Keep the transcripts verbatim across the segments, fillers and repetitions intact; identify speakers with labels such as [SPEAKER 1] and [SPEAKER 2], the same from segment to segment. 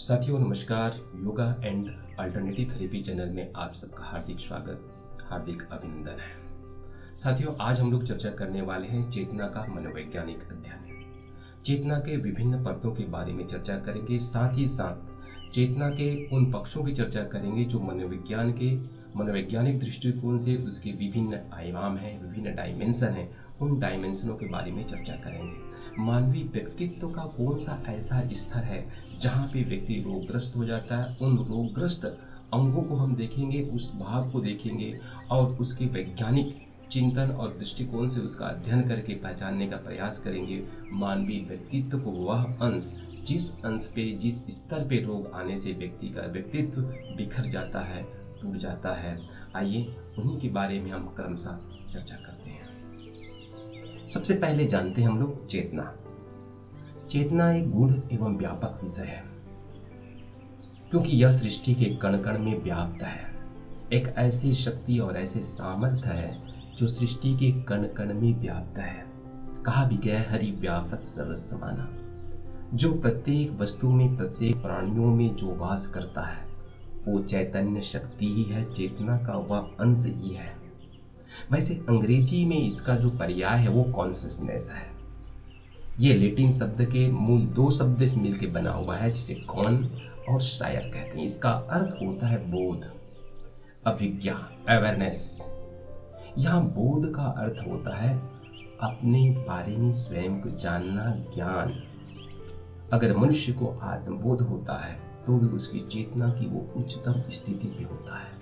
[SPEAKER 1] साथियों नमस्कार। Yoga and alternative therapy channel में आप सबका हार्दिक स्वागत, हार्दिक अभिनंदन है। साथियों आज हम लोग चर्चा करने वाले हैं चेतना का मनोवैज्ञानिक अध्ययन। चेतना के विभिन्न परतों के बारे में चर्चा करेंगे, साथ ही साथ चेतना के उन पक्षों की चर्चा करेंगे जो मनोविज्ञान के मनोवैज्ञानिक दृष्टिकोण से उसके विभिन्न आयाम हैं, विभिन्न डायमेंशन हैं। उन डायमेंशनों के बारे में चर्चा करेंगे। मानवीय व्यक्तित्व का कौन सा ऐसा स्तर है जहाँ पे व्यक्ति रोगग्रस्त हो जाता है, उन रोगग्रस्त अंगों को हम देखेंगे, उस भाग को देखेंगे और उसके वैज्ञानिक चिंतन और दृष्टिकोण से उसका अध्ययन करके पहचानने का प्रयास करेंगे। मानवीय व्यक्तित्व को वह अंश जिस अंश पे जिस स्तर पे रोग आने से व्यक्ति का व्यक्तित्व बिखर जाता है, टूट जाता है। आइए उन्हीं के बारे में हम क्रमशः चर्चा करते हैं। सबसे पहले जानते हैं हम लोग चेतना। चेतना एक गूढ़ एवं व्यापक विषय है क्योंकि यह सृष्टि के कण कण में व्याप्त है। एक ऐसी शक्ति और ऐसे सामर्थ्य है जो सृष्टि के कण कण में व्याप्त है। कहा भी गया है हरि व्यापत सर्वसमाना। जो प्रत्येक वस्तु में, प्रत्येक प्राणियों में जो वास करता है वो चैतन्य शक्ति ही है, चेतना का वह अंश ही है। वैसे अंग्रेजी में इसका जो पर्याय है वो कॉन्शियसनेस है। ये लैटिन शब्द के मूल दो शब्द से मिलकर बना हुआ है जिसे कॉन और शायर कहते हैं। इसका अर्थ होता है बोध, अभिज्ञा, अवेयरनेस। यहाँ बोध का अर्थ होता है अपने बारे में स्वयं को जानना, ज्ञान। अगर मनुष्य को आत्मबोध होता है तो भी उसकी चेतना की वो उच्चतम स्थिति पे होता है।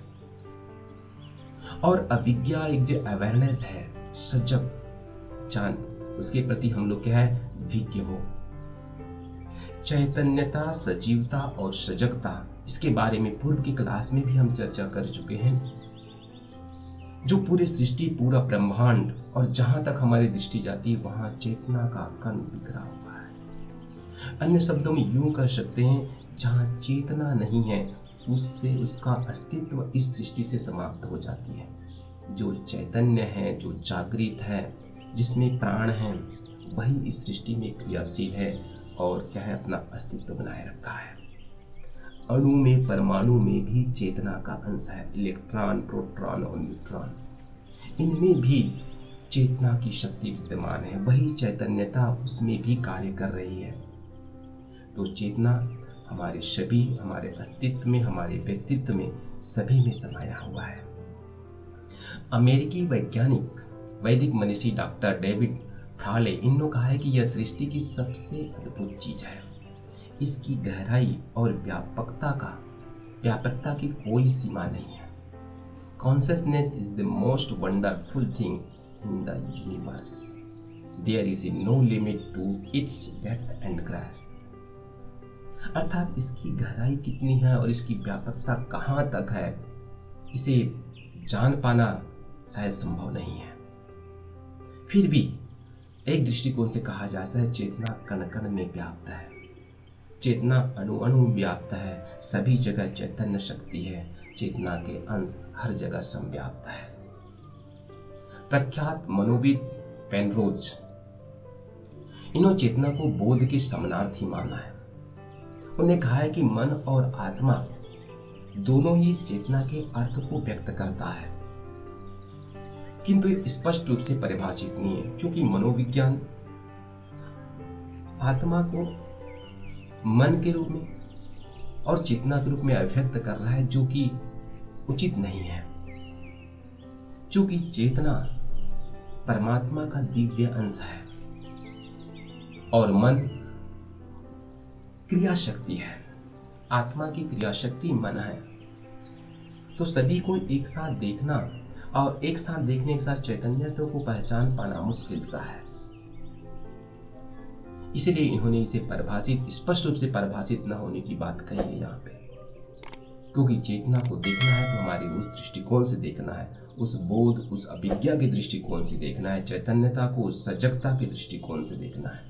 [SPEAKER 1] और अभिज्ञा एक जो अवेयरनेस है, सजग जान, उसके प्रति हम लोग क्या है, विज्ञ हो। चैतन्यता, सजीवता और सजगता, इसके बारे में पूर्व की क्लास में भी हम चर्चा कर चुके हैं। जो पूरी सृष्टि, पूरा ब्रह्मांड और जहां तक हमारी दृष्टि जाती है वहां चेतना का कण बिखरा हुआ है। अन्य शब्दों में यूं कह सकते हैं जहां चेतना नहीं है उससे उसका अस्तित्व इस सृष्टि से समाप्त हो जाती है। जो चैतन्य है, जो जागृत है, जिसमें प्राण है, वही इस सृष्टि में क्रियाशील है और क्या है, अपना अस्तित्व बनाए रखा है। अणु में, परमाणु में भी चेतना का अंश है। इलेक्ट्रॉन, प्रोटॉन और न्यूट्रॉन, इनमें भी चेतना की शक्ति विद्यमान है। वही चैतन्यता उसमें भी कार्य कर रही है। तो चेतना हमारे सभी, हमारे अस्तित्व में, हमारे व्यक्तित्व में, सभी में समाया हुआ है। अमेरिकी वैज्ञानिक, वैदिक मनीषी डॉक्टर डेविड फ्राले, इन्होंने कहा है कि यह सृष्टि की सबसे अद्भुत चीज है। इसकी गहराई और व्यापकता का व्यापकता की कोई सीमा नहीं है। Consciousness is the most wonderful thing in the universe. There is no limit to its depth and growth. अर्थात इसकी गहराई कितनी है और इसकी व्यापकता कहाँ तक है, इसे जान पाना शायद संभव नहीं है। फिर भी एक दृष्टिकोण से कहा जा सकता है चेतना कण कण में व्याप्त है, चेतना अणु अणु में व्याप्त है, सभी जगह चैतन्य शक्ति है, चेतना के अंश हर जगह संव्याप्त है। प्रख्यात मनोविद पेनरोज, इन्होंने चेतना को बोध के समानार्थी माना है। उन्हें कहा है कि मन और आत्मा दोनों ही इस चेतना के अर्थ को व्यक्त करता है, किंतु स्पष्ट रूप से परिभाषित नहीं है, क्योंकि मनोविज्ञान आत्मा को मन के रूप में और चेतना के रूप में अभिव्यक्त कर रहा है, जो कि उचित नहीं है। क्योंकि चेतना परमात्मा का दिव्य अंश है और मन क्रिया शक्ति है। आत्मा की क्रिया शक्ति मन है। तो सभी को एक साथ देखना और एक साथ देखने के साथ चैतन्यता को पहचान पाना मुश्किल सा है। इसलिए इन्होंने इसे परिभाषित, स्पष्ट रूप से परिभाषित न होने की बात कही है यहाँ पे। क्योंकि चेतना को देखना है तो हमारी उस दृष्टिकोण से देखना है, उस बोध, उस अभिज्ञा के दृष्टिकोण से देखना है, चैतन्यता को उस सजगता के दृष्टिकोण से देखना है।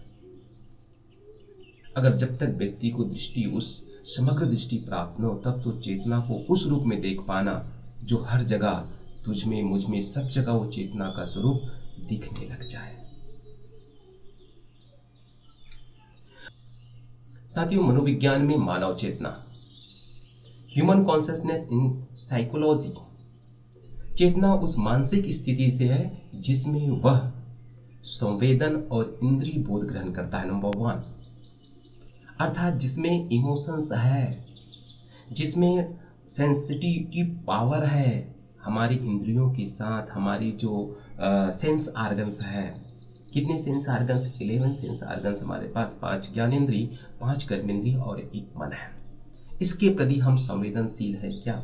[SPEAKER 1] अगर जब तक व्यक्ति को दृष्टि, उस समग्र दृष्टि प्राप्त न हो, तब तो चेतना को उस रूप में देख पाना जो हर जगह, तुझ में, मुझ में, सब जगह वो चेतना का स्वरूप दिखने लग जाए। साथियों, मनोविज्ञान में मानव चेतना, ह्यूमन कॉन्शियसनेस इन साइकोलॉजी, चेतना उस मानसिक स्थिति से है जिसमें वह संवेदन और इंद्रिय बोध ग्रहण करता है। नंबर वन, अर्थात जिसमें इमोशंस है, जिसमें सेंसिटिव पावर है, हमारी इंद्रियों के साथ हमारी जो सेंस आर्गन्स है। कितने sense organs? Eleven sense organs हमारे पास, पांच ज्ञानेंद्रिय, पांच कर्मेंद्रिय और एक मन है। इसके प्रति हम संवेदनशील है क्या?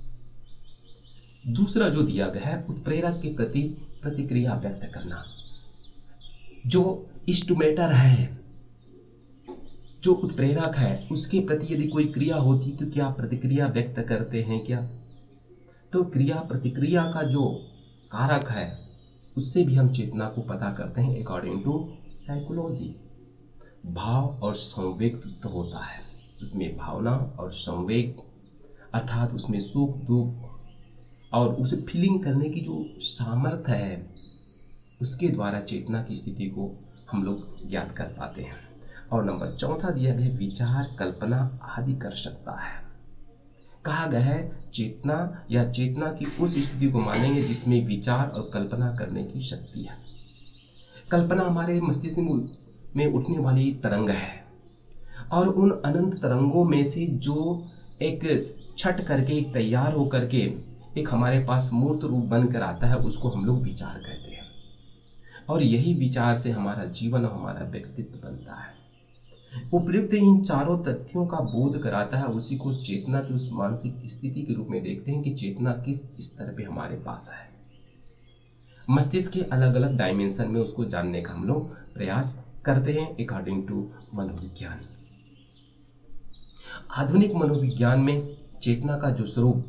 [SPEAKER 1] दूसरा जो दिया गया है, उत्प्रेरक के प्रति प्रतिक्रिया व्यक्त करना। जो स्टिम्युलेटर है, जो उत्प्रेरक है, उसके प्रति यदि कोई क्रिया होती तो क्या प्रतिक्रिया व्यक्त करते हैं क्या? तो क्रिया प्रतिक्रिया का जो कारक है उससे भी हम चेतना को पता करते हैं अकॉर्डिंग टू साइकोलॉजी। भाव और संवेग तो होता है, उसमें भावना और संवेग, अर्थात उसमें सुख दुख और उसे फीलिंग करने की जो सामर्थ्य है, उसके द्वारा चेतना की स्थिति को हम लोग ज्ञात कर पाते हैं। और नंबर चौथा दिया गया विचार, कल्पना आदि कर सकता है। कहा गया है चेतना या चेतना की उस स्थिति को मानेंगे जिसमें विचार और कल्पना करने की शक्ति है। कल्पना हमारे मस्तिष्क में उठने वाली तरंग है और उन अनंत तरंगों में से जो एक छट करके एक तैयार होकर के एक हमारे पास मूर्त रूप बनकर आता है, उसको हम लोग विचार कहते हैं। और यही विचार से हमारा जीवन और हमारा व्यक्तित्व बनता है। उपयुक्त इन चारों तथ्यों का बोध कराता है, उसी को चेतना की उस मानसिक स्थिति के रूप में देखते हैं कि चेतना किस स्तर पे हमारे पास है। मस्तिष्क के अलग अलग डायमेंशन में उसको जानने का हम लोग प्रयास करते हैं अकॉर्डिंग टू मनोविज्ञान। आधुनिक मनोविज्ञान में चेतना का जो स्वरूप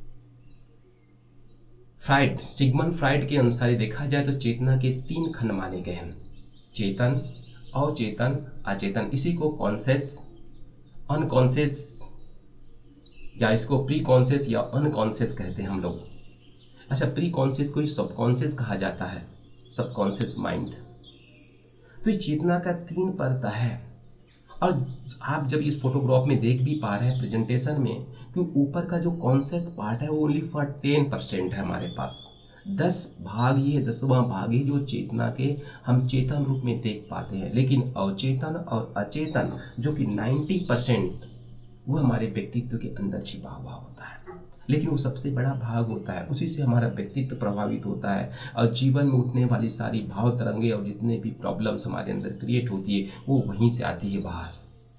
[SPEAKER 1] फ्राइड सिगमंड फ्राइड के अनुसार देखा जाए तो चेतना के तीन खंड माने गए हैं, चेतन, अचेतन, अचेतन। इसी को कॉन्शियस, अनकॉन्शियस या इसको प्री कॉन्शियस या अनकॉन्शियस कहते हैं हम लोग। अच्छा, प्री कॉन्शियस को ही सबकॉन्शियस कहा जाता है, सबकॉन्शियस माइंड। तो ये चेतना का तीन परत है। और आप जब इस फोटोग्राफ में देख भी पा रहे हैं प्रेजेंटेशन में कि ऊपर का जो कॉन्शियस पार्ट है वो ओनली फॉर टेन परसेंट है हमारे पास। दस भाग ही है, दसवां भाग ही जो चेतना के हम चेतन रूप में देख पाते हैं। लेकिन अवचेतन और अचेतन जो कि नब्बे परसेंट वो हमारे व्यक्तित्व के अंदर छिपा हुआ होता है, लेकिन वो सबसे बड़ा भाग होता है। उसी से हमारा व्यक्तित्व प्रभावित होता है और जीवन में उठने वाली सारी भाव तरंगे और जितने भी प्रॉब्लम्स हमारे अंदर क्रिएट होती है वो वहीं से आती है बाहर।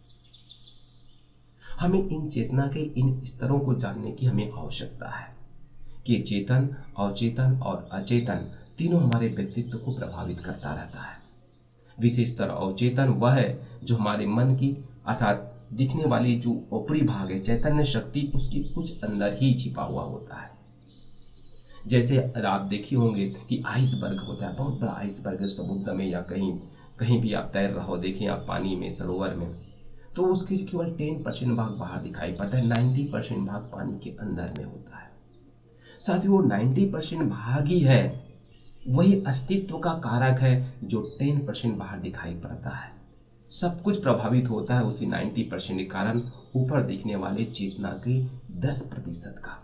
[SPEAKER 1] हमें इन चेतना के इन स्तरों को जानने की हमें आवश्यकता है कि चेतन, अवचेतन और अचेतन तीनों हमारे व्यक्तित्व को प्रभावित करता रहता है। विशेषतर अवचेतन वह है जो हमारे मन की अर्थात दिखने वाली जो ऊपरी भाग है, चैतन्य शक्ति, उसकी कुछ अंदर ही छिपा हुआ होता है। जैसे आप देखे होंगे कि आइसबर्ग होता है, बहुत बड़ा आइसबर्ग है समुद्र में या कहीं कहीं भी आप तैर रहे हो, देखें आप पानी में, सरोवर में, तो उसके केवल टेन परसेंट भाग बाहर दिखाई पड़ता है, नाइन्टी परसेंट भाग पानी के अंदर में होता है। साथ ही वो नब्बे परसेंट भाग ही है, वही अस्तित्व का कारक है जो टेन परसेंट बाहर दिखाई पड़ता है। सब कुछ प्रभावित होता है उसी नब्बे परसेंट के कारण ऊपर दिखने वाले चेतना के दस प्रतिशत का।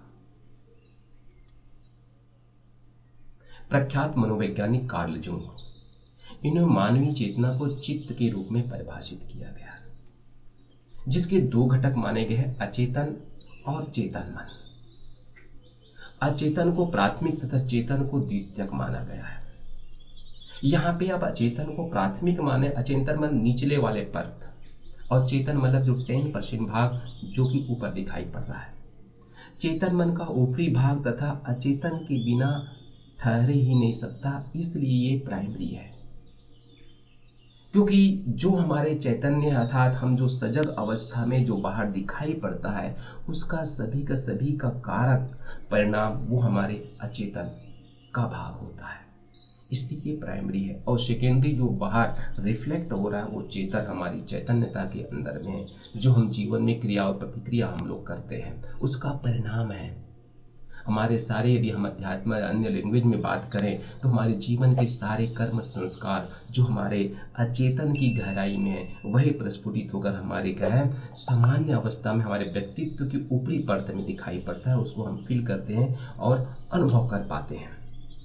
[SPEAKER 1] प्रख्यात मनोवैज्ञानिक कार्ल जूंग, इन्होंने मानवीय चेतना को चित्त के रूप में परिभाषित किया गया, जिसके दो घटक माने गए हैं, अचेतन और चेतन मन। अचेतन को प्राथमिक तथा चेतन को द्वितीयक माना गया है। यहाँ पे आप अचेतन को प्राथमिक माने, अचेतन मन निचले वाले परत और चेतन मतलब जो टेन परसेंट भाग जो कि ऊपर दिखाई पड़ रहा है। चेतन मन का ऊपरी भाग तथा अचेतन के बिना ठहरे ही नहीं सकता, इसलिए ये प्राइमरी है। क्योंकि जो हमारे चैतन्य अर्थात हम जो सजग अवस्था में जो बाहर दिखाई पड़ता है उसका सभी का सभी का कारक परिणाम वो हमारे अचेतन का भाग होता है, इसलिए ये प्राइमरी है। और सेकेंडरी जो बाहर रिफ्लेक्ट हो रहा है वो चेतन हमारी चैतन्यता के अंदर में है, जो हम जीवन में क्रिया और प्रतिक्रिया हम लोग करते हैं उसका परिणाम है। हमारे सारे, यदि हम अध्यात्म अन्य लैंग्वेज में बात करें तो हमारे जीवन के सारे कर्म संस्कार जो हमारे अचेतन की गहराई में है वही प्रस्फुटित होकर हमारे क्या है सामान्य अवस्था में हमारे व्यक्तित्व की ऊपरी परत में दिखाई पड़ता है, उसको हम फील करते हैं और अनुभव कर पाते हैं।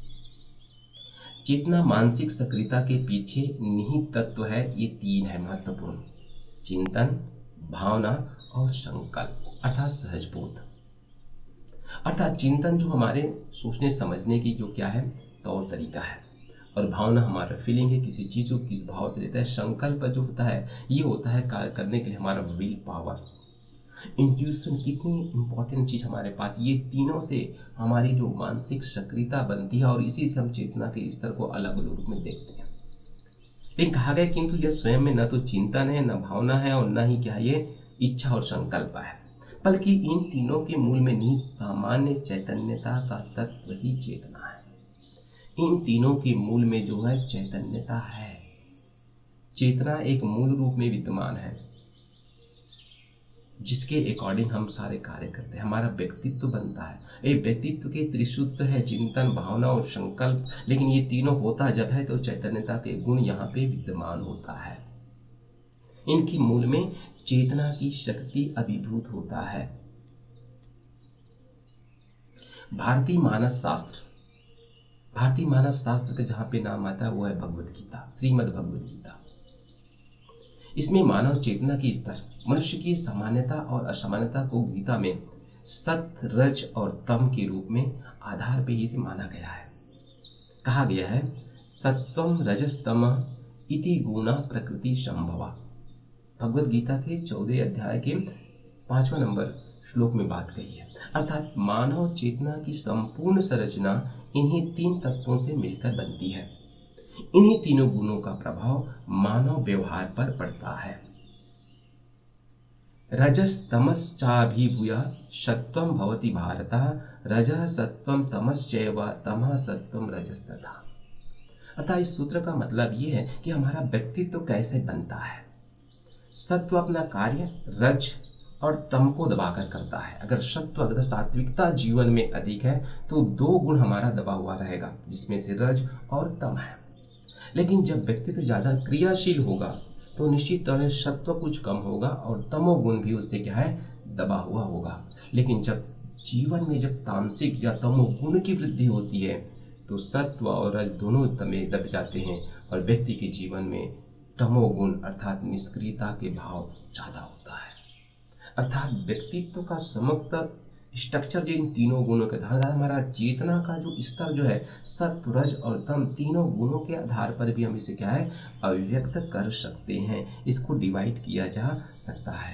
[SPEAKER 1] चेतना मानसिक सक्रियता के पीछे निहित तत्व है, ये तीन है महत्वपूर्ण: चिंतन, भावना और संकल्प अर्थात सहज बोध। अर्थात चिंतन जो हमारे सोचने समझने की जो क्या है तौर तरीका है, और भावना हमारा फीलिंग है, किसी चीज़ को किस भाव से लेता है। संकल्प जो होता है ये होता है कार्य करने के लिए हमारा विल पावर, इंट्यूशन, कितनी इंपॉर्टेंट चीज़ हमारे पास। ये तीनों से हमारी जो मानसिक सक्रियता बनती है और इसी से हम चेतना के स्तर को अलग अलग रूप में देखते हैं। लेकिन कहा गया किंतु यह स्वयं में न तो चिंतन है, न भावना है और न ही क्या ये इच्छा और संकल्प है, बल्कि इन तीनों के मूल में निहित सामान्य चैतन्यता का तत्व ही चेतना है। इन तीनों के मूल में जो है चैतन्यता है। चेतना एक मूल रूप में विद्यमान है जिसके अकॉर्डिंग हम सारे कार्य करते हैं, हमारा व्यक्तित्व बनता है। ये व्यक्तित्व के त्रिसूत्र है चिंतन, भावना और संकल्प। लेकिन ये तीनों होता जब है तो चैतन्यता के गुण यहाँ पे विद्यमान होता है। इनकी मूल में चेतना की शक्ति अभिभूत होता है। भारतीय मानस शास्त्र भारतीय मानस शास्त्र का जहाँ पे नाम आता है वो है भगवत गीता, श्रीमद् भगवत गीता। इसमें मानव चेतना की स्तर, मनुष्य की सामान्यता और असामान्यता को गीता में सत्य, रज और तम के रूप में आधार पे ही से माना गया है। कहा गया है सत्वम रजस्तम इति गुणा प्रकृति संभवा। भगवत गीता के चौदह अध्याय के पांचवा नंबर श्लोक में बात कही है। अर्थात मानव चेतना की संपूर्ण संरचना इन्हीं तीन तत्वों से मिलकर बनती है। इन्हीं तीनों गुणों का प्रभाव मानव व्यवहार पर पड़ता है। रजस तमस चाभिभूय सत्वम भवति भारत, रजः सत्वम तमश्चैव तमः सत्वम रजस्तथा। अर्थात इस सूत्र का मतलब ये है कि हमारा व्यक्तित्व कैसे बनता है। सत्व अपना कार्य रज और तम को दबाकर करता है। अगर सत्व अगर सात्विकता जीवन में अधिक है तो दो गुण हमारा दबा हुआ रहेगा जिसमें से रज और तम है। लेकिन जब व्यक्तित्व ज्यादा क्रियाशील होगा तो निश्चित तौर से सत्व कुछ कम होगा और तमोगुण भी उससे क्या है दबा हुआ होगा। लेकिन जब जीवन में जब तामसिक या तमोगुण की वृद्धि होती है तो सत्व और रज दोनों तमे दब जाते हैं और व्यक्ति के जीवन में तमोगुण अर्थात निष्क्रियता के भाव ज्यादा होता है। अर्थात व्यक्तित्व का समग्र स्ट्रक्चर जो इन तीनों गुणों के आधार, हमारा चेतना का जो स्तर जो है सत्व, रज और तम तीनों गुणों के आधार पर भी हम इसे क्या है अभिव्यक्त कर सकते हैं। इसको डिवाइड किया जा सकता है।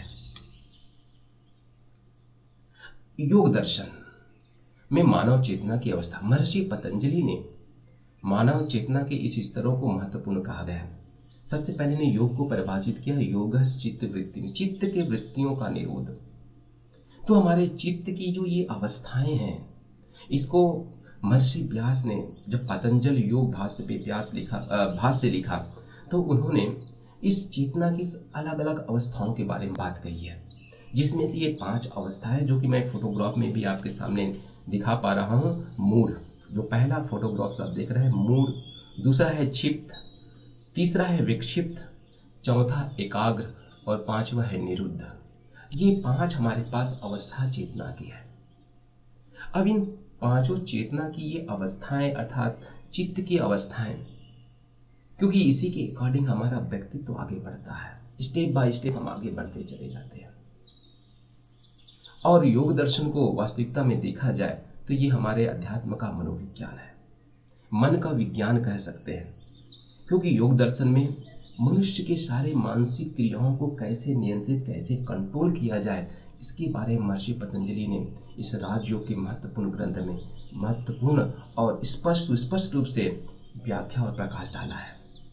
[SPEAKER 1] योग दर्शन में मानव चेतना की अवस्था, महर्षि पतंजलि ने मानव चेतना के इस स्तरों को महत्वपूर्ण कहा गया है। सबसे पहले ने योग को परिभाषित किया योग चित्त वृत्ति, चित्त के वृत्तियों का निरोध। तो हमारे चित्त की जो ये अवस्थाएं हैं इसको महर्षि व्यास ने जब पतंजलि योग भाष्य पे व्यास लिखा भाष्य लिखा तो उन्होंने इस चेतना की अलग अलग अवस्थाओं के बारे में बात कही है, जिसमें से ये पांच अवस्थाएं जो कि मैं फोटोग्राफ में भी आपके सामने दिखा पा रहा हूँ। मूढ़, जो पहला फोटोग्राफ आप देख रहे हैं मूढ़, दूसरा है क्षिप्त, तीसरा है विक्षिप्त, चौथा एकाग्र और पांचवा है निरुद्ध। ये पांच हमारे पास अवस्था चेतना की है। अब इन पांचों चेतना की ये अवस्थाएं अर्थात चित्त की अवस्थाएं, क्योंकि इसी के अकॉर्डिंग हमारा व्यक्तित्व तो आगे बढ़ता है, स्टेप बाय स्टेप हम आगे बढ़ते चले जाते हैं। और योग दर्शन को वास्तविकता में देखा जाए तो ये हमारे अध्यात्म का मनोविज्ञान है, मन का विज्ञान कह सकते हैं। क्योंकि योग दर्शन में मनुष्य के सारे मानसिक क्रियाओं को कैसे नियंत्रित कैसे कंट्रोल किया जाए इसके बारे में महर्षि पतंजलि ने इस राजयोग के महत्वपूर्ण ग्रंथ में महत्वपूर्ण और स्पष्ट स्पष्ट रूप से व्याख्या और प्रकाश डाला है।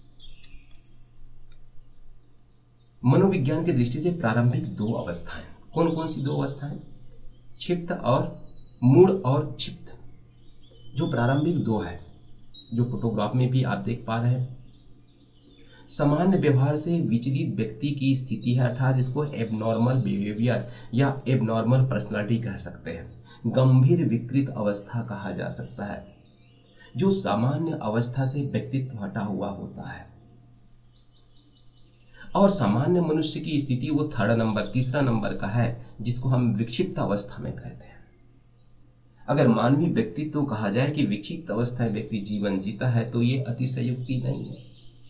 [SPEAKER 1] मनोविज्ञान की दृष्टि से प्रारंभिक दो अवस्थाएं, कौन कौन सी दो अवस्थाएं? क्षिप्त और मूढ़ और क्षिप्त, जो प्रारंभिक दो है, जो फोटोग्राफ में भी आप देख पा रहे हैं। सामान्य व्यवहार से विचलित व्यक्ति की स्थिति है, अर्थात इसको एबनॉर्मल बिहेवियर या एबनॉर्मल पर्सनालिटी कह सकते हैं, गंभीर विकृत अवस्था कहा जा सकता है, जो सामान्य अवस्था से व्यक्तित्व हटा हुआ होता है। और सामान्य मनुष्य की स्थिति वो थर्ड नंबर तीसरा नंबर का है, जिसको हम विक्षिप्त अवस्था में कहते हैं। अगर मानवीय व्यक्तित्व कहा जाए कि विक्षिप्त अवस्था में व्यक्ति जीवन जीता है तो ये अतिशयोक्ति नहीं है।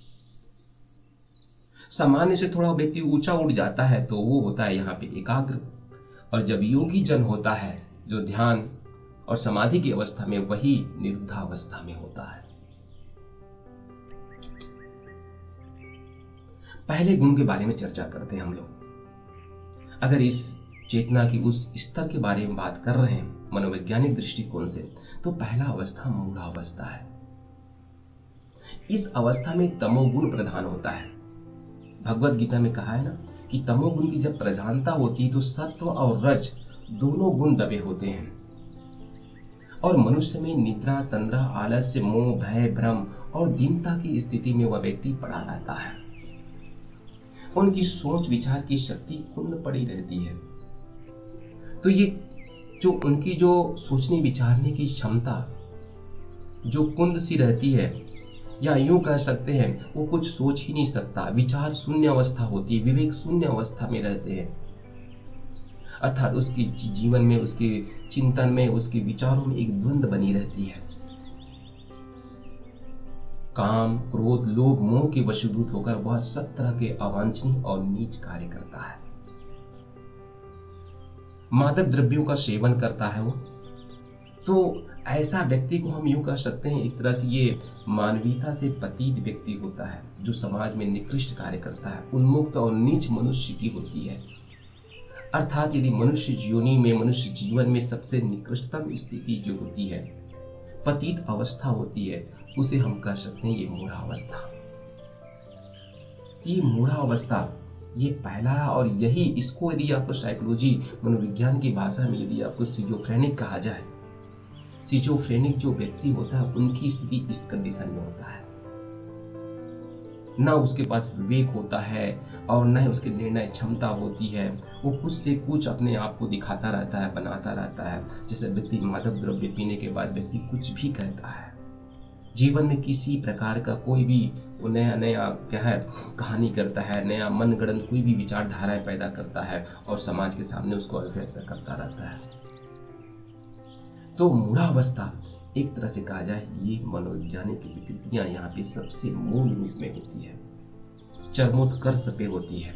[SPEAKER 1] सामान्य से थोड़ा व्यक्ति ऊंचा उठ जाता है तो वो होता है यहाँ पे एकाग्र, और जब योगी जन होता है जो ध्यान और समाधि की अवस्था में, वही निरुद्धावस्था में होता है। पहले गुण के बारे में चर्चा करते हैं हम लोग। अगर इस चेतना की उस स्तर के बारे में बात कर रहे हैं मनोवैज्ञानिक दृष्टिकोण से, तो पहला अवस्था मूढ़ावस्था है। इस अवस्था में तमोगुण प्रधान होता है। भगवत गीता में कहा है ना कि तमोगुण की जब प्रधानता होती है तो सत्व और रज दोनों गुण दबे होते हैं, और मनुष्य में निद्रा, तंद्रा, आलस्य, मोह, भय, भ्रम और दीनता की स्थिति में वह व्यक्ति पड़ा रहता है। उनकी सोच विचार की शक्ति कुंद पड़ी रहती है। तो ये जो उनकी जो सोचने विचारने की क्षमता जो कुंद सी रहती है, या यूं कह सकते हैं वो कुछ सोच ही नहीं सकता, विचार शून्य अवस्था होती है, विवेक शून्य अवस्था में रहते हैं। अर्थात उसकी जीवन में, उसके चिंतन में, उसके विचारों में एक द्वंद्व बनी रहती है। काम, क्रोध, लोभ, मोह के वशीभूत होकर वह सब तरह के अवांछनीय और नीच कार्य करता है। मादक द्रव्यों का सेवन करता है वो। तो ऐसा व्यक्ति को हम यूं कह सकते हैं, एक तरह से ये मानवीयता से पतित व्यक्ति होता है, जो समाज में निकृष्ट कार्य करता है, उन्मुक्त और नीच मनुष्य की होती है। अर्थात यदि मनुष्य योनि में, मनुष्य जीवन में सबसे निकृष्टतम स्थिति जो होती है, पतित अवस्था होती है, उसे हम कह सकते हैं ये मूढ़ावस्था। ये मूढ़ावस्था ये पहला, और यही इसको यदि आपको साइकोलॉजी मनोविज्ञान की भाषा में यदि आपको सिजोफ्रेनिक कहा जाए, सिजोफ्रेनिक जो व्यक्ति होता है उनकी स्थिति इस कंडीशन में होता है। ना उसके पास विवेक होता है और न ही उसकी निर्णय क्षमता होती है। वो कुछ से कुछ अपने आप को दिखाता रहता है, बनाता रहता है। जैसे व्यक्ति मादक द्रव्य पीने के बाद व्यक्ति कुछ भी कहता है, जीवन में किसी प्रकार का कोई भी नया नया क्या है कहानी करता है, नया मनगढ़ंत कोई भी विचारधाराएं पैदा करता है और समाज के सामने उसको अभिव्यक्त करता रहता है। तो मूढ़ावस्था एक तरह से कहा जाए, ये मनोवैज्ञानिक विकृतियां यहाँ पे सबसे मूल रूप में होती है, चरमोत्कर्ष पे होती है।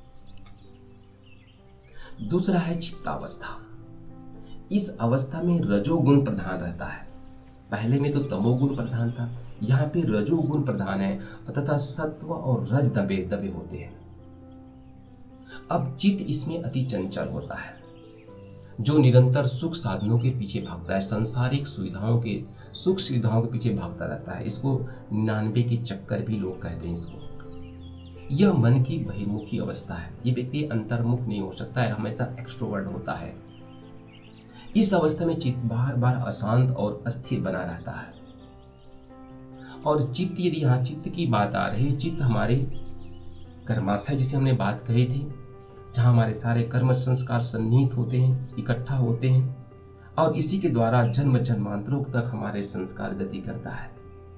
[SPEAKER 1] दूसरा है क्षिप्तावस्था। इस अवस्था में रजोगुण प्रधान रहता है। पहले में तो तमोगुण प्रधान था, यहाँ पे रजोगुण प्रधान है तथा सत्व और रज दबे दबे होते हैं। अब चित्त इसमें अति चंचल होता है, जो निरंतर सुख साधनों के पीछे भागता है, सांसारिक सुविधाओं के सुख सुविधाओं के पीछे भागता रहता है। इसको निन्यानवे के चक्कर भी लोग कहते हैं इसको। यह मन की बहिर्मुखी अवस्था है। ये व्यक्ति अंतर्मुख नहीं हो सकता है, हमेशा एक्सट्रोवर्ट होता है। इस अवस्था में चित्त बार बार अशांत और अस्थिर बना रहता है। और चित्त, यदि यहाँ चित्त की बात आ रही है, चित्त हमारे कर्माशय जिसे हमने बात कही थी, जहाँ हमारे सारे कर्म संस्कार सन्निहित होते हैं, इकट्ठा होते हैं, और इसी के द्वारा जन्म जन्मांतरों तक हमारे संस्कार गति करता है।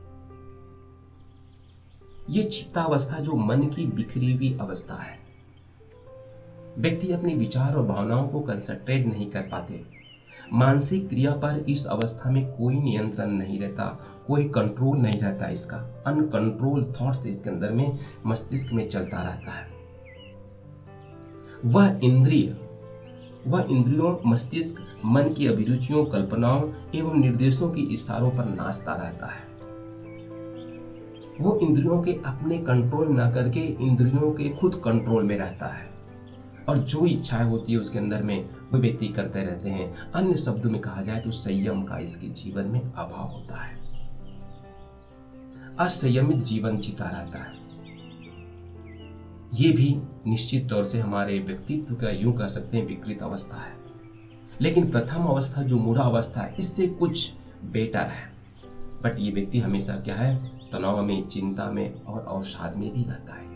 [SPEAKER 1] ये क्षिप्तावस्था जो मन की बिखरी हुई अवस्था है, व्यक्ति अपने विचार और भावनाओं को कंसंट्रेट नहीं कर पाते। मानसिक क्रिया पर इस अवस्था में कोई नियंत्रण नहीं रहता, कोई कंट्रोल नहीं रहता। इसका अनकंट्रोल थॉट्स इसके अंदर में मस्तिष्क में चलता रहता है। वह इंद्रिय वह इंद्रियों, मस्तिष्क, मन की अभिरुचियों, कल्पनाओं एवं निर्देशों के इशारों पर नाचता रहता है। वो इंद्रियों के अपने कंट्रोल न करके इंद्रियों के खुद कंट्रोल में रहता है, और जो इच्छाएं होती है उसके अंदर में वो व्यक्ति करते रहते हैं। अन्य शब्दों में कहा जाए तो संयम का इसके जीवन में अभाव होता है। असंयमित जीवन जीता रहता है। ये भी निश्चित तौर से हमारे व्यक्तित्व का यूं कह सकते हैं विकृत अवस्था है। लेकिन प्रथम अवस्था जो मूढ़ अवस्था है, इससे कुछ बेटर है। बट ये व्यक्ति हमेशा क्या है, तनाव में, चिंता में और अवसाद में भी रहता है।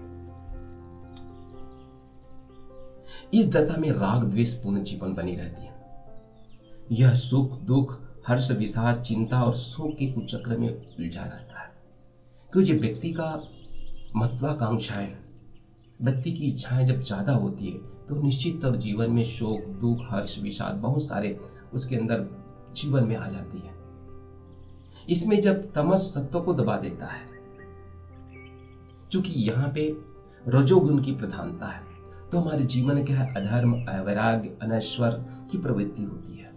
[SPEAKER 1] इस दशा में राग द्वेष पूर्ण जीवन बनी रहती है। यह सुख दुख, हर्ष विषाद, चिंता और शोक के कुचक्र में उलझा रहता है। क्योंकि जब व्यक्ति का महत्वाकांक्षाएं, व्यक्ति की इच्छाएं जब ज्यादा होती है तो निश्चित तौर जीवन में शोक दुख, हर्ष विषाद बहुत सारे उसके अंदर जीवन में आ जाती है। इसमें जब तमस सत्व को दबा देता है, क्योंकि यहाँ पे रजोगुण की प्रधानता है, तो हमारे जीवन में क्या है, अधर्म, अवैराग्य, अनैश्वर की प्रवृत्ति होती है।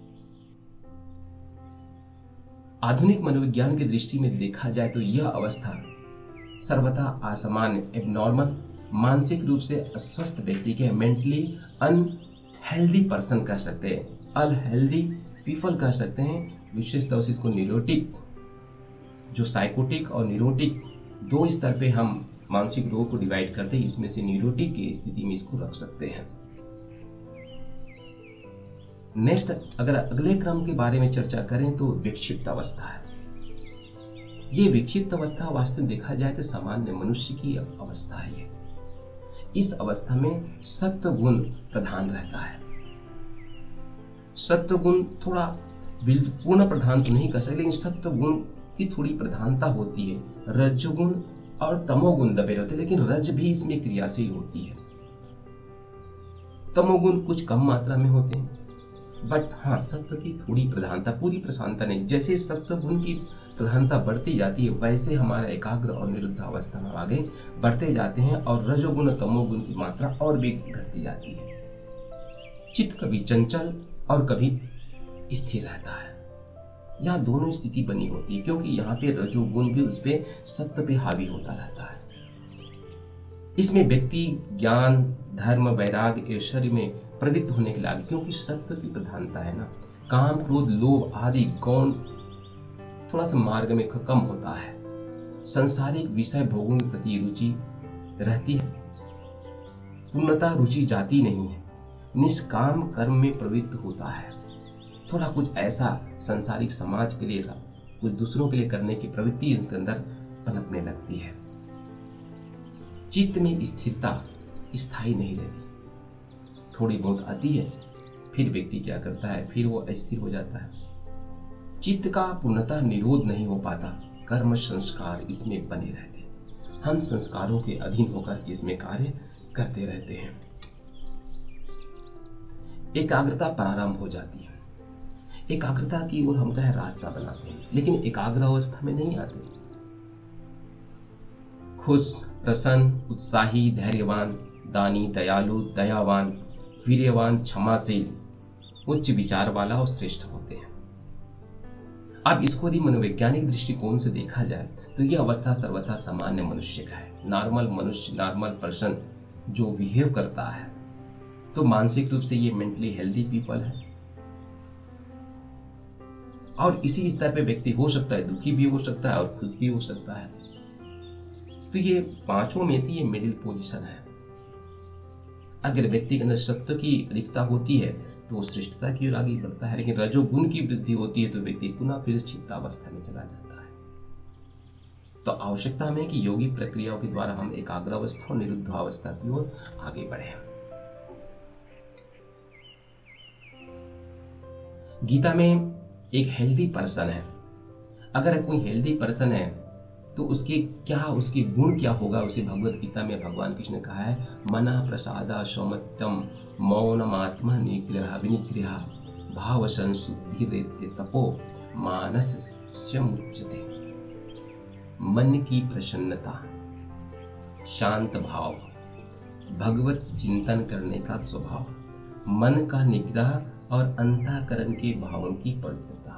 [SPEAKER 1] आधुनिक मनोविज्ञान की दृष्टि में देखा जाए तो यह अवस्था सर्वथा असामान्य, एबनॉर्मल, मानसिक रूप से अस्वस्थ व्यक्ति के मेंटली अनहेल्दी पर्सन कह सकते हैं, अनहेल्दी पीपल कह सकते हैं। विशेष तौर से इसको न्यूरोटिक, जो साइकोटिक और न्यूरोटिक दो स्तर पे हम मानसिक रोग को डिवाइड करते हैं, इसमें से न्यूरोटिक की स्थिति में इसको रख सकते हैं। नेक्स्ट अगर अगले क्रम के बारे में चर्चा करें तो विक्षिप्त अवस्था है। ये विक्षिप्त अवस्था वास्तव में देखा जाए तो सामान्य मनुष्य की अवस्था है। ये इस अवस्था में सत्व गुण प्रधान रहता है। सत्व गुण थोड़ा पूर्ण प्रधान तो नहीं कर सकते, लेकिन सत्व गुण की थोड़ी प्रधानता होती है। रजोगुण और तमोगुण दबे रहते, लेकिन रज भी इसमें क्रियाशील होती है। तमोगुण कुछ कम मात्रा में होते हैं, बट हाँ सत्व की थोड़ी प्रधानता, पूरी प्रधानता नहीं। जैसे सत्व गुण की प्रधानता बढ़ती जाती है वैसे हमारा एकाग्र और निरुद्ध अवस्था में आगे बढ़ते जाते हैं और रजोगुण और तमोगुण की मात्रा और भी घटती जाती है। चित्त कभी चंचल और कभी स्थिर रहता है। यहाँ दोनों स्थिति बनी होती है, क्योंकि यहाँ पे रजोगुण भी उस पे सत्व पे हावी होता रहता है। इसमें व्यक्ति ज्ञान, धर्म, वैराग्य, ऐश्वर्य में प्रवृत्त होने के लायक, क्योंकि सत्व की प्रधानता है ना। काम, क्रोध, लोभ आदि गौण थोड़ा सा मार्ग में कम होता है। संसारिक विषय भोगों के प्रति रुचि रहती है, पूर्णतः रुचि जाती नहीं है। निष्काम कर्म में प्रवृत्त होता है, थोड़ा कुछ ऐसा संसारिक समाज के लिए, कुछ दूसरों के लिए करने की प्रवृत्ति इसके अंदर पनपने लगती है। चित्त में स्थिरता स्थायी नहीं रहती, थोड़ी बहुत आती है, फिर व्यक्ति क्या करता है, फिर वो अस्थिर हो जाता है। चित्त का पूर्णतः निरोध नहीं हो पाता, कर्म संस्कार इसमें बने रहते, हम संस्कारों के अधीन होकर इसमें कार्य करते रहते हैं। एकाग्रता प्रारंभ हो जाती है, एकाग्रता की ओर हम कहें रास्ता बनाते हैं, लेकिन एकाग्र अवस्था में नहीं आते। खुश, प्रसन्न, उत्साही, धैर्यवान, दानी, दयालु, दयावान, वीर्यवान, क्षमाशील, उच्च विचार वाला और श्रेष्ठ होते हैं। अब इसको यदि मनोवैज्ञानिक दृष्टिकोण से देखा जाए तो यह अवस्था सर्वथा सामान्य मनुष्य का है। नॉर्मल मनुष्य, नॉर्मल पर्सन जो बिहेव करता है, तो मानसिक रूप से ये मेंटली हेल्दी पीपल है। और इसी स्तर पे व्यक्ति हो सकता है दुखी भी हो सकता है और खुश भी हो सकता है। तो ये पांचों में से ये मिडिल पोजीशन है। अगर व्यक्ति के अंदर सत्व की अधिकता होती है तो वो श्रेष्ठता की ओर आगे बढ़ता है, लेकिन रजोगुण की वृद्धि होती है तो व्यक्ति पुनः फिर क्षिप्तावस्था में चला जाता है। तो आवश्यकता में कि योगी प्रक्रियाओं के द्वारा हम एकाग्र अवस्था और निरुद्ध अवस्था की ओर आगे बढ़े। गीता में एक हेल्दी पर्सन है, अगर कोई हेल्दी पर्सन है तो उसके क्या उसके गुण क्या होगा, उसे भगवत गीता में भगवान कृष्ण ने कहा है, मनः प्रसादा सौमत्यम मौनमात्मा निग्रह विनिग्रह भाव संशुद्धि रेत्य तपो मानस्य मुच्यते। मन की प्रसन्नता, शांत भाव, भगवत चिंतन करने का स्वभाव, मन का निग्रह और अंतःकरण के भावों की पवित्रता।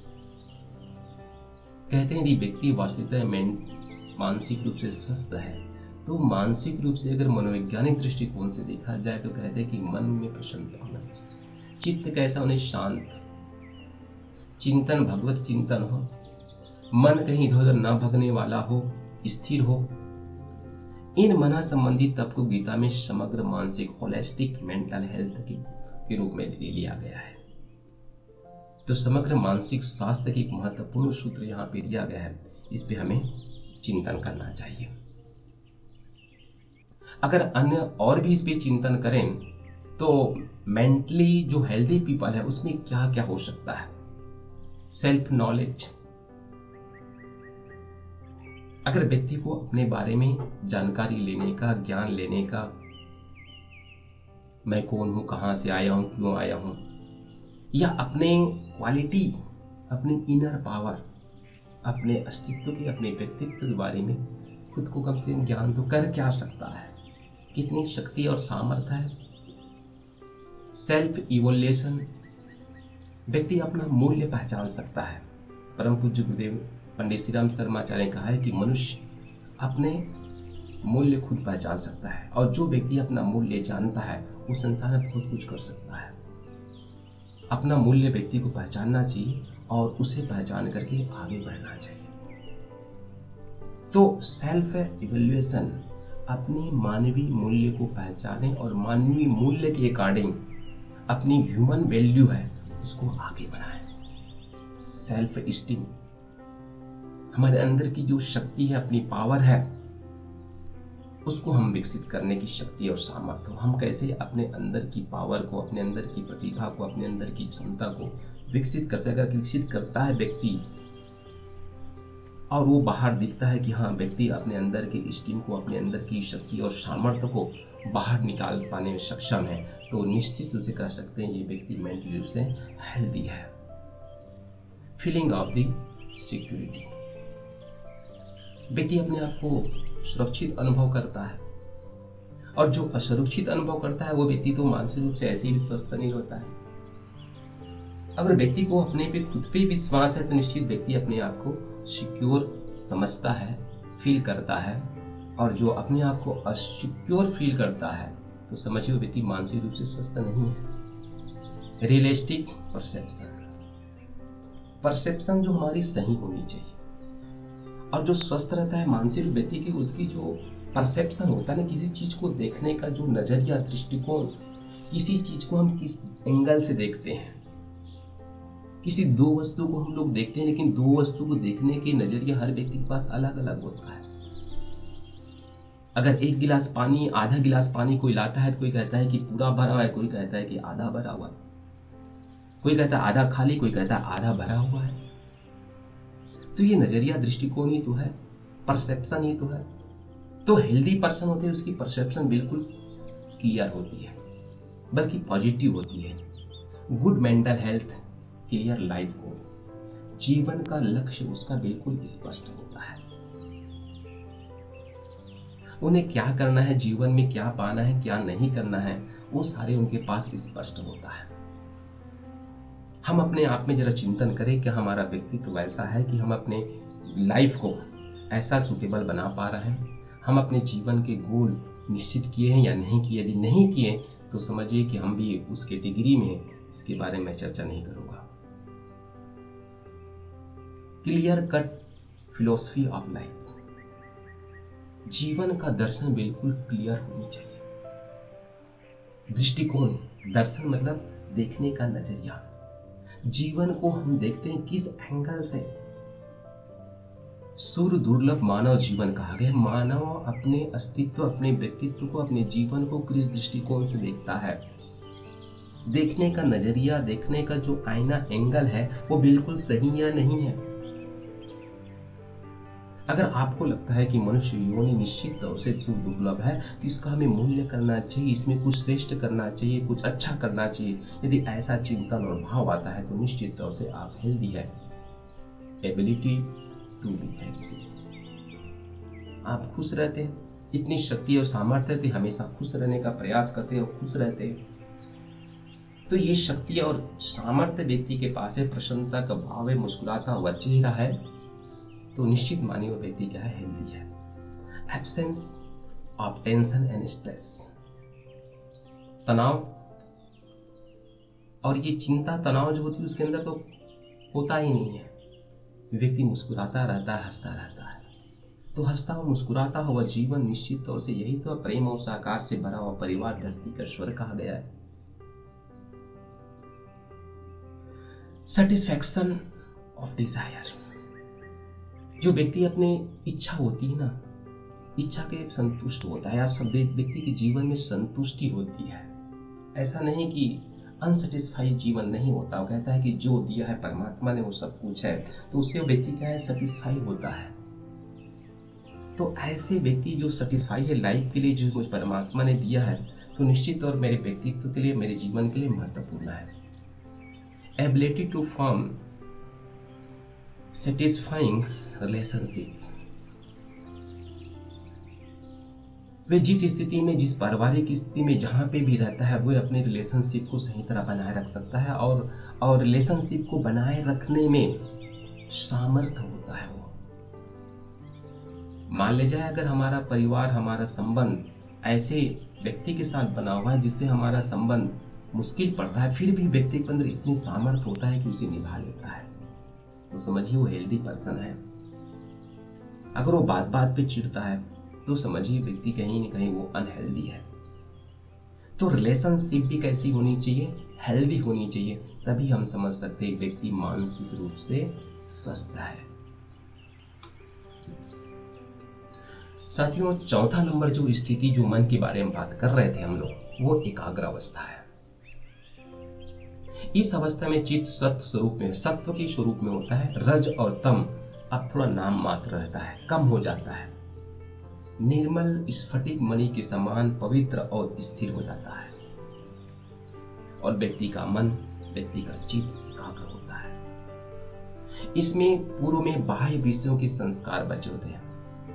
[SPEAKER 1] कहते हैं यदि व्यक्ति वास्तविकता में मानसिक रूप से स्वस्थ है तो मानसिक रूप से अगर मनोवैज्ञानिक दृष्टिकोण से देखा जाए तो कहते हैं कि मन में प्रसन्नता होना चाहिए, चित्त कैसा होने, शांत, चिंतन भगवत चिंतन हो, मन कहीं इधर उधर न भगने वाला हो, स्थिर हो। इन मना संबंधी तत्व को गीता में समग्र मानसिक होलिस्टिक मेंटल हेल्थ की के रूप में ले लिया गया है। तो समग्र मानसिक स्वास्थ्य की एक महत्वपूर्ण सूत्र यहाँ पे दिया गया है, इस पे हमें चिंतन करना चाहिए। अगर अन्य और भी इस पे चिंतन करें तो मेंटली जो हेल्दी पीपल है उसमें क्या क्या हो सकता है? Self knowledge. अगर व्यक्ति को अपने बारे में जानकारी लेने का, ज्ञान लेने का, मैं कौन हूं, कहां से आया हूं, क्यों आया हूं, या अपने क्वालिटी, अपनी इनर पावर, अपने अस्तित्व के, अपने व्यक्तित्व के बारे में खुद को कम से कम ज्ञान तो कर क्या सकता है, कितनी शक्ति और सामर्थ्य है। Self evolution. व्यक्ति अपना मूल्य पहचान सकता है। परम पूज्य गुरुदेव पंडित श्री राम शर्माचार्य ने कहा है कि मनुष्य अपने मूल्य खुद पहचान सकता है, और जो व्यक्ति अपना मूल्य जानता है वो संसार में बहुत कुछ कर सकता है। अपना मूल्य व्यक्ति को पहचानना चाहिए और उसे पहचान करके आगे बढ़ना चाहिए। तो सेल्फ इवैल्यूएशन, अपने मानवीय मूल्य को पहचाने और मानवीय मूल्य के अकॉर्डिंग अपनी ह्यूमन वैल्यू है उसको आगे बढ़ाएं। सेल्फ एस्टीम, हमारे अंदर की जो शक्ति है, अपनी पावर है, उसको हम विकसित करने की शक्ति और सामर्थ्य, हम कैसे अपने अंदर की पावर को, अपने अंदर की प्रतिभा को, अपने अंदर की क्षमता को विकसित कर सकते। अगर विकसित करता है व्यक्ति और वो बाहर दिखता है कि हाँ व्यक्ति अपने अंदर के स्टीम को, अपने अंदर की शक्ति और सामर्थ्य को बाहर निकाल पाने में सक्षम है, तो निश्चित रूप से कह सकते हैं ये व्यक्ति मेंटली रूप से हेल्दी है। फीलिंग ऑफ द सिक्योरिटी, व्यक्ति अपने आप को सुरक्षित अनुभव करता है, और जो असुरक्षित अनुभव करता है वो व्यक्ति तो मानसिक रूप से ऐसे ही स्वस्थ नहीं होता है। अगर व्यक्ति को अपने पे खुद पे विश्वास है तो निश्चित व्यक्ति अपने आप को सिक्योर समझता है, फील करता है, और जो अपने आप को असिक्योर फील करता है तो समझिए वो व्यक्ति मानसिक रूप से स्वस्थ नहीं है। रियलिस्टिक परसेप्शन, परसेप्शन जो हमारी सही होनी चाहिए, और जो स्वस्थ रहता है मानसिक व्यक्ति की, उसकी जो परसेप्शन होता है ना, किसी चीज को देखने का जो नजरिया, दृष्टिकोण, किसी चीज को हम किस एंगल से देखते हैं, किसी दो वस्तु को हम लोग देखते हैं, लेकिन दो वस्तु को देखने के नजरिया हर व्यक्ति के पास अलग अलग होता है। अगर एक गिलास पानी, आधा गिलास पानी कोई लाता है तो कोई कहता है कि पूरा भरा हुआ है, कोई कहता है कि आधा भरा हुआ है, कोई कहता है आधा खाली, कोई कहता है आधा भरा हुआ है। तो ये नजरिया, दृष्टिकोण ही तो है, परसेप्शन ही तो है। तो हेल्दी पर्सन होते हैं उसकी परसेप्शन बिल्कुल क्लियर होती है, बल्कि पॉजिटिव होती है। Good mental health, clear life को, जीवन का लक्ष्य उसका बिल्कुल स्पष्ट होता है। उन्हें क्या करना है, जीवन में क्या पाना है, क्या नहीं करना है, वो सारे उनके पास स्पष्ट होता है। हम अपने आप में जरा चिंतन करें कि हमारा व्यक्तित्व ऐसा है कि हम अपने लाइफ को ऐसा सुटेबल बना पा रहे हैं, हम अपने जीवन के गोल निश्चित किए हैं या नहीं किए। यदि नहीं किए तो समझिए कि हम भी उस कैटेगरी में, इसके बारे में चर्चा नहीं करूंगा। Clear cut philosophy of life, जीवन का दर्शन बिल्कुल क्लियर होनी चाहिए। दृष्टिकोण, दर्शन मतलब देखने का नजरिया, जीवन को हम देखते हैं किस एंगल से। सूर्य दुर्लभ मानव जीवन कहा गया। मानव अपने अस्तित्व, अपने व्यक्तित्व को, अपने जीवन को किस दृष्टिकोण से देखता है, देखने का नजरिया, देखने का जो आईना एंगल है वो बिल्कुल सही या नहीं है। अगर आपको लगता है कि मनुष्य योनि निश्चित तौर से दुर्लभ है तो इसका हमें मूल्य करना चाहिए, इसमें कुछ श्रेष्ठ करना चाहिए, कुछ अच्छा करना चाहिए, यदि ऐसा चिंतन और भाव आता है तो निश्चित तौर से आप हेल्दी है। एबिलिटी टू बी हैप्पी, आप खुश रहते हैं, इतनी शक्ति और सामर्थ्य थे, हमेशा खुश रहने का प्रयास करते हैं और खुश रहते हैं। तो ये शक्ति और सामर्थ्य व्यक्ति के पास है, प्रसन्नता का भाव है, मुस्कुराता हुआ चेहरा है, तो निश्चित मानिए वो व्यक्ति क्या है, हेल्दी है। Absence of tension and stress, तनाव और ये चिंता, तनाव जो होती है उसके अंदर तो होता ही नहीं है। व्यक्ति मुस्कुराता रहता है, हंसता रहता है। तो हंसता हुआ, मुस्कुराता हुआ जीवन निश्चित तौर से यही तो प्रेम और साकार से भरा हुआ परिवार धरती का स्वर्ग कहा गया है। सेटिस्फैक्शन ऑफ डिजायर, जो व्यक्ति अपनी इच्छा होती है ना, इच्छा के संतुष्ट होता है, या सब व्यक्ति के जीवन में संतुष्टि होती है, ऐसा नहीं कि अनसेटिस्फाइड जीवन नहीं होता। वो कहता है कि जो दिया है परमात्मा ने वो सब कुछ है, तो उससे व्यक्ति क्या है, सेटिस्फाई होता है। तो ऐसे व्यक्ति जो सेटिस्फाई है लाइफ के लिए, जिस कुछ परमात्मा ने दिया है, तो निश्चित तौर मेरे व्यक्तित्व के लिए, मेरे जीवन के लिए महत्वपूर्ण है। Ability to form satisfying relationship, वे जिस स्थिति में, जिस पारिवारिक स्थिति में जहाँ पे भी रहता है, वो अपने रिलेशनशिप को सही तरह बनाए रख सकता है और और रिलेशनशिप को बनाए रखने में सामर्थ्य होता है। वो मान ले जाए अगर हमारा परिवार, हमारा संबंध ऐसे व्यक्ति के साथ बना हुआ है जिससे हमारा संबंध मुश्किल पड़ रहा है, फिर भी व्यक्ति के अंदर इतनी सामर्थ्य होता है कि उसे निभा लेता है, तो समझिए वो हेल्दी पर्सन है। अगर वो बात बात पे चिढ़ता है तो समझिए व्यक्ति कहीं न कहीं वो अनहेल्दी है। तो रिलेशनशिप भी कैसी होनी चाहिए, हेल्दी होनी चाहिए, तभी हम समझ सकते हैं व्यक्ति मानसिक रूप से स्वस्थ है। साथियों, चौथा नंबर जो स्थिति, जो मन के बारे में बात कर रहे थे हम लोग, वो एकाग्र अवस्था है। इस अवस्था में चित्त सत्व स्वरूप में, सत्व के स्वरूप में होता है। रज और तम अब थोड़ा नाम मात्र रहता है, कम हो जाता है। निर्मल स्फटिक मणि के समान पवित्र और स्थिर हो जाता है और व्यक्ति का मन, व्यक्ति का चित्त एकाग्र होता है। इसमें पूर्व में बाह्य विषयों के संस्कार बचे होते हैं।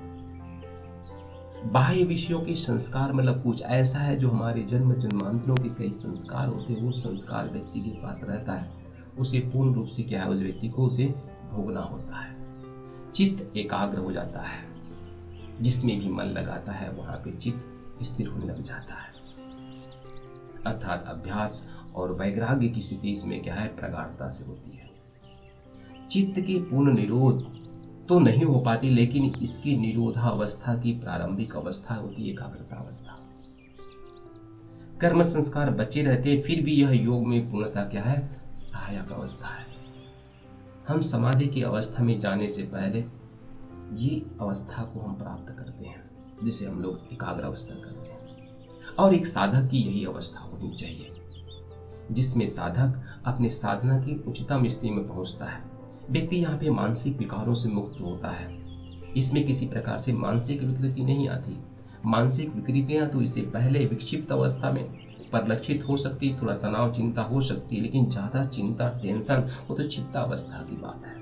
[SPEAKER 1] बाह्य विषयों के संस्कार मतलब कुछ ऐसा है जो हमारे जन्म जन्मांतरों के कई संस्कार होते हैं, वो संस्कार व्यक्ति के पास रहता है, उसे पूर्ण रूप से क्या है, उस व्यक्ति को उसे भोगना होता है। चित्त एकाग्र हो जाता है, जिसमें भी मन लगाता है वहां पे चित्त स्थिर होने लग जाता है। अर्थात अभ्यास और वैराग्य की स्थिति इसमें क्या है, प्रगाढ़ता से होती है। चित्त की पूर्ण निरोध तो नहीं हो पाती, लेकिन इसकी निरोधावस्था की प्रारंभिक अवस्था होती है एकाग्रता अवस्था। कर्म संस्कार बचे रहते हैं, फिर भी यह योग में पूर्णता क्या है, सहायक अवस्था है। हम समाधि की अवस्था में जाने से पहले ये अवस्था को हम प्राप्त करते हैं, जिसे हम लोग एकाग्र अवस्था करते हैं। और एक साधक की यही अवस्था होनी चाहिए, जिसमें साधक अपने साधना की उच्चतम स्थिति में पहुंचता है। व्यक्ति यहाँ पे मानसिक विकारों से मुक्त होता है। इसमें किसी प्रकार से मानसिक विकृति नहीं आती। मानसिक विकृतियां तो इससे पहले विक्षिप्त अवस्था में परिलक्षित हो सकती, थोड़ा तनाव चिंता हो सकती है, लेकिन ज्यादा चिंता टेंशन वो तो चित्तावस्था की बात है।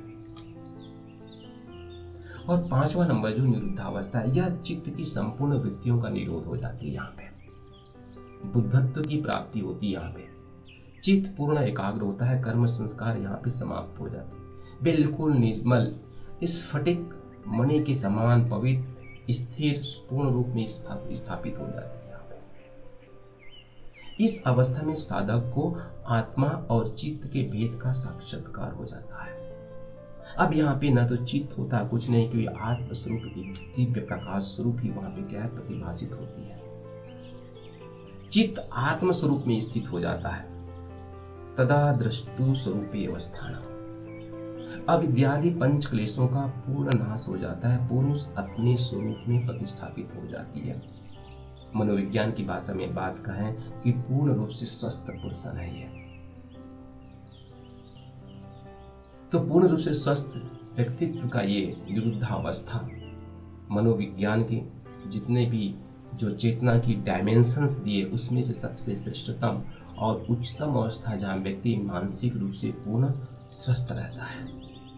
[SPEAKER 1] और पांचवा नंबर जो निरुद्धावस्था है, यह चित्त की संपूर्ण वृत्तियों का निरोध हो जाती है। यहाँ पे बुद्धत्व की प्राप्ति होती है। यहाँ पे चित्त पूर्ण एकाग्र होता है, कर्म संस्कार यहाँ पे समाप्त हो जाते हैं। बिल्कुल निर्मल स्फटिक मणि के समान पवित्र स्थिर पूर्ण रूप में स्थापित हो जाती है। यहाँ पे इस अवस्था में साधक को आत्मा और चित्त के भेद का साक्षात्कार हो जाता है। अब यहाँ पे ना तो चित्त होता है कुछ नहीं, क्योंकि आत्म स्वरूप दिव्य प्रकाश स्वरूप ही वहां पे क्या है, प्रतिभासित होती है। चित्त आत्म स्वरूप में स्थित हो जाता है। तदा दृष्टु स्वरूपे अवस्थान, अविद्यादि पंच क्लेशों का पूर्ण नाश हो जाता है। पुरुष अपने स्वरूप में प्रतिष्ठापित हो जाती है। मनोविज्ञान की भाषा में बात कहें कि पूर्ण रूप से स्वस्थ पुरुषन है ये। तो पूर्ण रूप से स्वस्थ व्यक्तित्व का ये निरुद्धावस्था मनोविज्ञान के जितने भी जो चेतना की डायमेंशंस दिए उसमें से सबसे श्रेष्ठतम और उच्चतम अवस्था जहां व्यक्ति मानसिक रूप से पूर्ण स्वस्थ रहता है।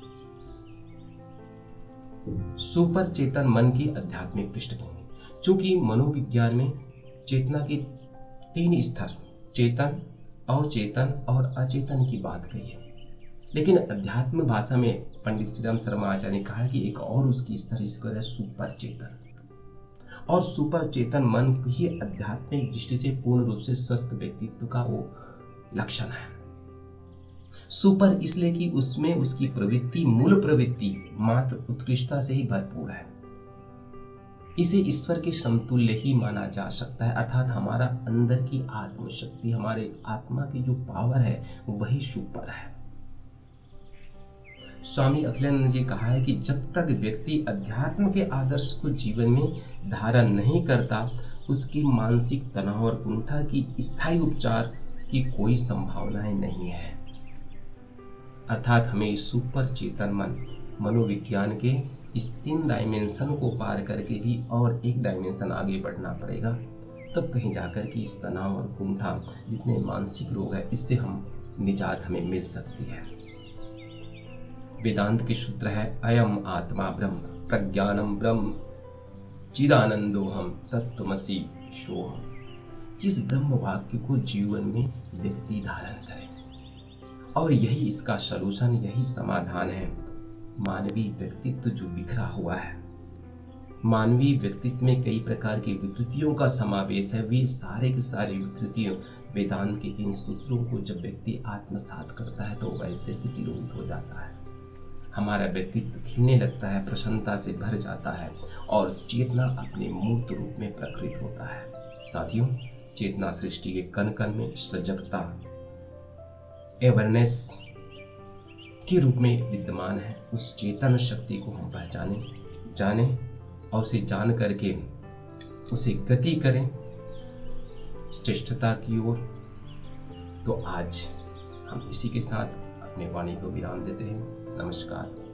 [SPEAKER 1] सुपर चेतन मन की आध्यात्मिक पृष्ठभूमि, चूंकि मनोविज्ञान में चेतना के तीन स्तर चेतन, अवचेतन और अचेतन की बात कही है, लेकिन अध्यात्म भाषा में पंडित श्री राम शर्मा आचार्य ने कहा है कि एक और उसकी स्तर इसको है सुपर चेतन। और सुपर चेतन मन ही आध्यात्मिक दृष्टि से पूर्ण रूप से स्वस्थ व्यक्तित्व का वो लक्षण है। सुपर इसलिए कि उसमें उसकी प्रवृत्ति, मूल प्रवृत्ति मात्र उत्कृष्टता से ही भरपूर है। इसे ईश्वर के समतुल्य ही माना जा सकता है, अर्थात हमारा अंदर की आत्मशक्ति, हमारे आत्मा की जो पावर है वही सुपर है। स्वामी अखिलानंद जी कहा है कि जब तक व्यक्ति अध्यात्म के आदर्श को जीवन में धारण नहीं करता, उसकी मानसिक तनाव और कुंठा की स्थायी उपचार की कोई संभावनाएं नहीं है। अर्थात हमें इस सुपर चेतन मन मनोविज्ञान के इस तीन डायमेंशन को पार करके भी और एक डायमेंशन आगे बढ़ना पड़ेगा, तब कहीं जाकर कि इस तनाव और कुंठा जितने मानसिक रोग है इससे हम निजात हमें मिल सकती है। वेदांत के सूत्र है अयम आत्मा ब्रह्म प्रज्ञानम ब्रह्म चिदानंदोहम तत्त्वमसि सोहम। जिस ब्रह्म वाक्य को जीवन में व्यक्ति धारण करे, और यही इसका सलूशन, यही समाधान है। मानवीय व्यक्तित्व जो बिखरा हुआ है, मानवीय व्यक्तित्व में कई प्रकार की विकृतियों का समावेश है, वे सारे के सारे विकृतियों वेदांत के इन सूत्रों को जब व्यक्ति आत्मसात करता है तो वैसे ही तिरोहित हो जाता है। हमारा व्यक्तित्व खिलने लगता है, प्रसन्नता से भर जाता है और चेतना अपने मूर्त रूप में प्रकट होता है। साथियों, चेतना सृष्टि के कण कण में सजगता, अवेयरनेस के रूप में विद्यमान है। उस चेतन शक्ति को हम पहचानें, जानें और उसे जान करके उसे गति करें श्रेष्ठता की ओर। तो आज हम इसी के साथ अपने वाणी को विराम देते हैं। नमस्कार।